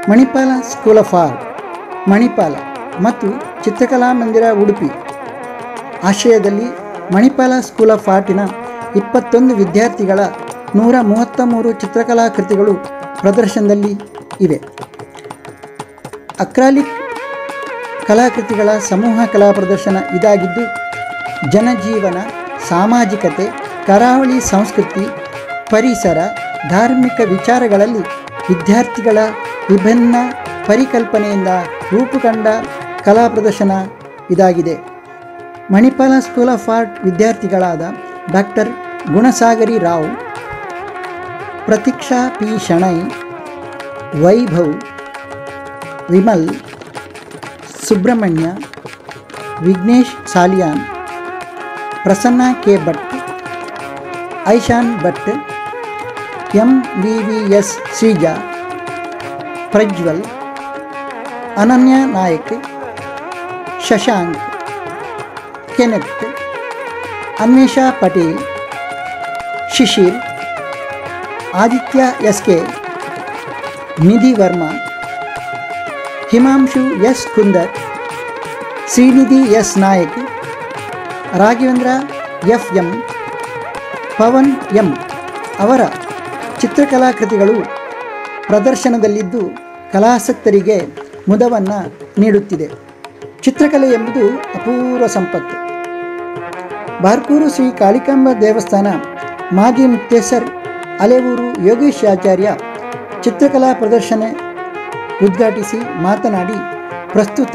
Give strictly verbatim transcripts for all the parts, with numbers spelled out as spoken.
Manipal school of art Manipal ಮತ್ತು ಚಿತ್ರಕಲಾ ಮಂದಿರ ಉಡುಪಿ ಆಶ್ರಯದಲ್ಲಿ ಮಣಿಪಾಲ ಸ್ಕೂಲ್ ಆಫ್ ಆರ್ಟಿನ ಇಪ್ಪತ್ತೊಂದು ವಿದ್ಯಾರ್ಥಿಗಳ ನೂರ ಮೂವತ್ತ ಮೂರು ಚಿತ್ರಕಲಾ ಕೃತಿಗಳು ಪ್ರದರ್ಶನದಲ್ಲಿ ಇವೆ. ಅಕ್ರಾಲಿಕ್ ಕಲಾಕೃತಿಗಳ ಸಮೂಹ ಕಲಾ ಪ್ರದರ್ಶನ ಇದಾಗಿದ್ದು, ಜನಜೀವನ, ಸಾಮಾಜಿಕತೆ, ಕರಾವಳಿ ಸಂಸ್ಕೃತಿ, ಪರಿಸರ, ಧಾರ್ಮಿಕ ವಿಚಾರಗಳಲ್ಲಿ ವಿದ್ಯಾರ್ಥಿಗಳ ವಿಭಿನ್ನ ಪರಿಕಲ್ಪನೆಯಿಂದ ರೂಪುಗೊಂಡ ಕಲಾ ಪ್ರದರ್ಶನ ಇದಾಗಿದೆ. ಮಣಿಪಾಲ ಸ್ಕೂಲ್ ಆಫ್ ಆರ್ಟ್ ವಿದ್ಯಾರ್ಥಿಗಳಾದ doctor Gunasagari Rao, Prateeksha P Shenoy, Vaibhav, Vimal, Subrahmanya, Vighnesh Saliyan, Prasanna K Bhat, Aishan Bhat, M V V S Sreeja, Prajwal, Ananya Nayak, Shashank, Kenneth, Anvesha Patel, Shishir, Aditya S K, Nidhi Varma, Himanshu S Kunder, Srinidhi S Nayak, Raghavendra F M, Pavan M ಅವರ ಚಿತ್ರಕಲಾಕೃತಿಗಳು ಪ್ರದರ್ಶನದಲ್ಲಿದ್ದು ಕಲಾಸಕ್ತರಿಗೆ ಮುದವನ್ನು ನೀಡುತ್ತಿದೆ. ಚಿತ್ರಕಲೆ ಎಂಬುದು ಅಪೂರ್ವ ಸಂಪತ್ತು. ಬಾರ್ಕೂರು ಶ್ರೀ ಕಾಳಿಕಾಂಬ ದೇವಸ್ಥಾನ ಮಾಜಿ ಮುಕ್ತೇಸರ್ ಅಲೆವೂರು ಯೋಗೇಶ್ ಆಚಾರ್ಯ ಚಿತ್ರಕಲಾ ಪ್ರದರ್ಶನ ಉದ್ಘಾಟಿಸಿ ಮಾತನಾಡಿ, ಪ್ರಸ್ತುತ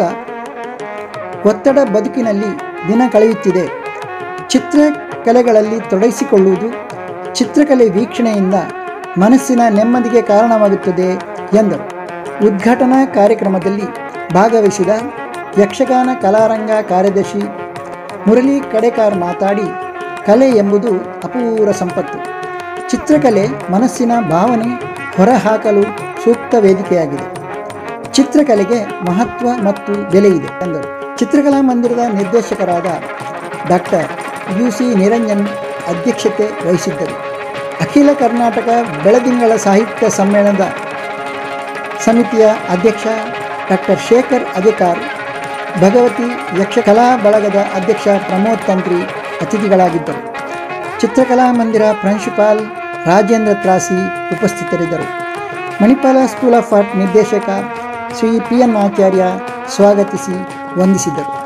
ಒತ್ತಡ ಬದುಕಿನಲ್ಲಿ ದಿನ ಕಳೆಯುತ್ತಿದೆ. ಚಿತ್ರಕಲೆಗಳಲ್ಲಿ ತೊಡಗಿಸಿಕೊಳ್ಳುವುದು ಚಿತ್ರಕಲೆ ವೀಕ್ಷಣೆಯಿಂದ ಮನಸ್ಸಿನ ನೆಮ್ಮದಿಗೆ ಕಾರಣವಾಗುತ್ತದೆ ಎಂದರು. ಉದ್ಘಾಟನಾ ಕಾರ್ಯಕ್ರಮದಲ್ಲಿ ಭಾಗವಹಿಸಿದ ಯಕ್ಷಗಾನ ಕಲಾರಂಗ ಕಾರ್ಯದರ್ಶಿ ಮುರಳಿ ಕಡೆಕಾರ್ ಮಾತಾಡಿ, ಕಲೆ ಎಂಬುದು ಅಪೂರ್ವ ಸಂಪತ್ತು. ಚಿತ್ರಕಲೆ ಮನಸ್ಸಿನ ಭಾವನೆ ಹೊರಹಾಕಲು ಸೂಕ್ತ ವೇದಿಕೆಯಾಗಿದೆ. ಚಿತ್ರಕಲೆಗೆ ಮಹತ್ವ ಮತ್ತು ಬೆಲೆ ಇದೆ ಎಂದರು. ಚಿತ್ರಕಲಾ ಮಂದಿರದ ನಿರ್ದೇಶಕರಾದ ಡಾಕ್ಟರ್ ಯು ಸಿ ನಿರಂಜನ್ ಅಧ್ಯಕ್ಷತೆ ವಹಿಸಿದ್ದರು. ಅಖಿಲ ಕರ್ನಾಟಕ ಬೆಳದಿಂಗಳ ಸಾಹಿತ್ಯ ಸಮ್ಮೇಳನದ ಸಮಿತಿಯ ಅಧ್ಯಕ್ಷ ಡಾಕ್ಟರ್ ಶೇಖರ್ ಅಧಿಕಾರ್, ಭಗವತಿ ಯಕ್ಷಕಲಾ ಬಳಗದ ಅಧ್ಯಕ್ಷ ಪ್ರಮೋದ್ ತಂತ್ರಿ ಅತಿಥಿಗಳಾಗಿದ್ದರು. ಚಿತ್ರಕಲಾ ಮಂದಿರ ಪ್ರಾಂಶುಪಾಲ್ ರಾಜೇಂದ್ರ ತ್ರಾಸಿ ಉಪಸ್ಥಿತರಿದ್ದರು. ಮಣಿಪಾಲ ಸ್ಕೂಲ್ ಆಫ್ ಆರ್ಟ್ ನಿರ್ದೇಶಕ ಶ್ರೀ ಪಿ ಎನ್ ಆಚಾರ್ಯ ಸ್ವಾಗತಿಸಿ ವಂದಿಸಿದರು.